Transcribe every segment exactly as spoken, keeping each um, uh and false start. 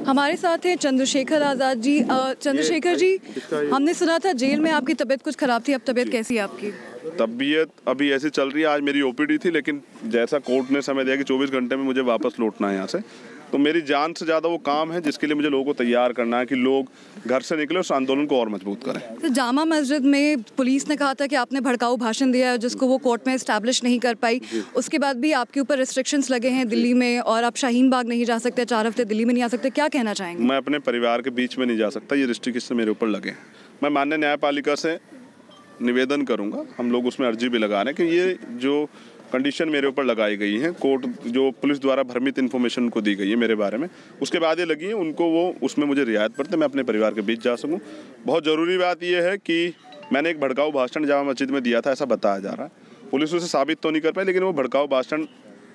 हमारे साथ हैं चंद्रशेखर आज़ाद जी। चंद्रशेखर जी, हमने सुना था जेल में आपकी तबीयत कुछ ख़राब थी, अब तबीयत कैसी है आपकी? तबीयत अभी ऐसी चल रही है। आज मेरी ओपीडी थी, लेकिन जैसा कोर्ट ने समय दिया कि चौबीस घंटे में मुझे वापस लौटना है यहाँ से, तो मेरी जान से ज़्यादा वो काम है जिसके लिए मुझे लोगों को तैयार करना है कि लोग घर से निकले, उस आंदोलन को और मजबूत करें। तो जामा मस्जिद में पुलिस ने कहा था कि आपने भड़काऊ भाषण दिया है जिसको वो कोर्ट में एस्टैब्लिश नहीं कर पाई। उसके बाद भी आपके ऊपर रिस्ट्रिक्शंस लगे हैं दिल्ली में, और आप शाहीन बाग नहीं जा सकते, चार हफ्ते दिल्ली में नहीं आ सकते, क्या कहना चाहेंगे? मैं अपने परिवार के बीच में नहीं जा सकता, ये रिस्ट्रिक्शन मेरे ऊपर लगे। मैं माननीय न्यायपालिका से निवेदन करूंगा, हम लोग उसमें अर्जी भी लगा रहे हैं कि ये जो कंडीशन मेरे ऊपर लगाई गई है, कोर्ट जो पुलिस द्वारा भ्रमित इन्फॉर्मेशन को दी गई है मेरे बारे में, उसके बाद ये लगी है उनको, वो उसमें मुझे रियायत पड़ते, मैं अपने परिवार के बीच जा सकूं। बहुत ज़रूरी बात यह है कि मैंने एक भड़काऊ भाषण जामा मस्जिद में दिया था, ऐसा बताया जा रहा है। पुलिस उसे साबित तो नहीं कर पाई, लेकिन वो भड़काऊ भाषण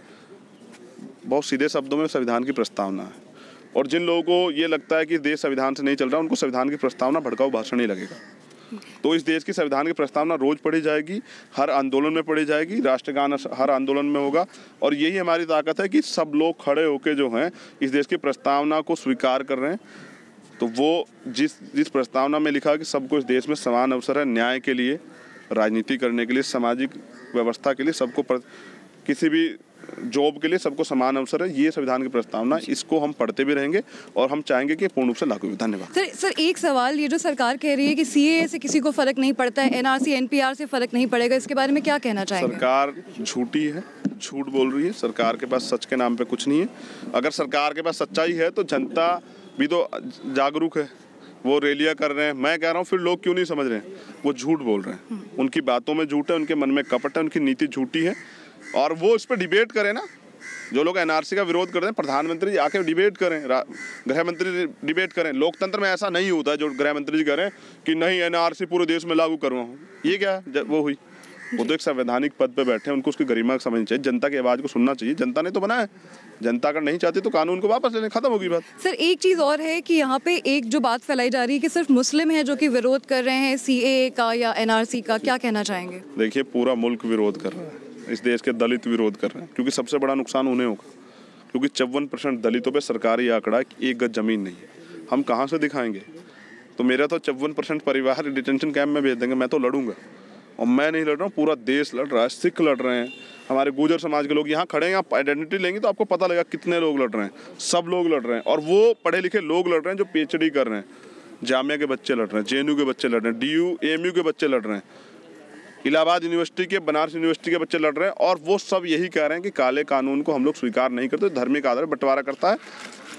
बहुत सीधे शब्दों में संविधान की प्रस्तावना है, और जिन लोगों को ये लगता है कि देश संविधान से नहीं चल रहा, उनको संविधान की प्रस्तावना भड़काऊ भाषण ही लगेगा। तो इस देश की संविधान की प्रस्तावना रोज पढ़ी जाएगी, हर आंदोलन में पढ़ी जाएगी, राष्ट्रगान हर आंदोलन में होगा, और यही हमारी ताकत है कि सब लोग खड़े होकर जो हैं इस देश की प्रस्तावना को स्वीकार कर रहे हैं। तो वो जिस जिस प्रस्तावना में लिखा कि सबको इस देश में समान अवसर है, न्याय के लिए, राजनीति करने के लिए, सामाजिक व्यवस्था के लिए, सबको पर, किसी भी जॉब के लिए सबको समान अवसर है, ये संविधान की प्रस्तावना, इसको हम पढ़ते भी रहेंगे और हम चाहेंगे कि पूर्ण रूप से लागू हो। धन्यवाद। सर सर एक सवाल, ये जो सरकार कह रही है कि सीएए से किसी को फर्क नहीं पड़ता है, एनआरसी एनपीआर से फर्क नहीं पड़ेगा, इसके बारे में क्या कहना चाहेंगे? सरकार झूठी है, झूठ बोल रही है। सरकार के पास सच के नाम पे कुछ नहीं है। अगर सरकार के पास सच्चाई है तो जनता भी तो जागरूक है, वो रैलियां कर रहे हैं। मैं कह रहा हूँ फिर लोग क्यों नहीं समझ रहे हैं? वो झूठ बोल रहे हैं, उनकी बातों में झूठ है, उनके मन में कपट है, उनकी नीति झूठी है, और वो इस पर डिबेट करें ना। जो लोग एनआरसी का विरोध करते हैं, प्रधानमंत्री जी आके डिबेट करें, गृह मंत्री डिबेट करें। लोकतंत्र में ऐसा नहीं होता है जो गृह मंत्री जी करें कि नहीं एनआरसी पूरे देश में लागू करवाऊं। ये क्या वो हुई? वो तो एक संवैधानिक पद पे बैठे हैं, उनको उसकी गरिमा समझनी चाहिए, जनता की आवाज़ को सुनना चाहिए। जनता ने तो बनाया है, जनता अगर नहीं चाहती तो कानून को वापस लेने, खत्म होगी बात। सर एक चीज़ और है कि यहाँ पे एक जो बात फैलाई जा रही है कि सिर्फ मुस्लिम है जो कि विरोध कर रहे हैं सीएए का या एनआरसी का, क्या कहना चाहेंगे? देखिए, पूरा मुल्क विरोध कर रहा है, इस देश के दलित विरोध कर रहे हैं, क्योंकि सबसे बड़ा नुकसान उन्हें होगा, क्योंकि चौवन परसेंट दलितों पे सरकारी आंकड़ा एक गज जमीन नहीं है। हम कहाँ से दिखाएंगे? तो मेरा तो चौवन परसेंट परिवार डिटेंशन कैंप में भेज देंगे। मैं तो लड़ूंगा, और मैं नहीं लड़ रहा हूँ, पूरा देश लड़ रहा है। सिख लड़ रहे हैं, हमारे गुर्जर समाज के लोग यहाँ खड़े हैं। आप आइडेंटिटी लेंगे तो आपको पता लगेगा कितने लोग लड़ रहे हैं। सब लोग लड़ रहे हैं, और वो पढ़े लिखे लोग लड़ रहे हैं जो पीएचडी कर रहे हैं। जामिया के बच्चे लड़ रहे हैं, जेएनयू के बच्चे लड़ रहे हैं, डीयू एएमयू के बच्चे लड़ रहे हैं, इलाहाबाद यूनिवर्सिटी के, बनारस यूनिवर्सिटी के बच्चे लड़ रहे हैं, और वो सब यही कह रहे हैं कि काले कानून को हम लोग स्वीकार नहीं करते, धार्मिक आधार पर बंटवारा करता है।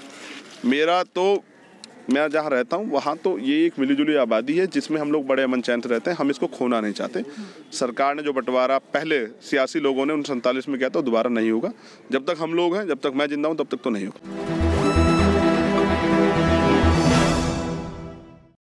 मेरा तो, मैं जहाँ रहता हूँ वहाँ तो ये एक मिलीजुली आबादी है जिसमें हम लोग बड़े अमन चैन से रहते हैं। हम इसको खोना नहीं चाहते। सरकार ने जो बंटवारा पहले सियासी लोगों ने उन सैंतालीस में किया था, दोबारा नहीं होगा। जब तक हम लोग हैं, जब तक मैं जिंदा हूँ, तब तक तो नहीं होगा।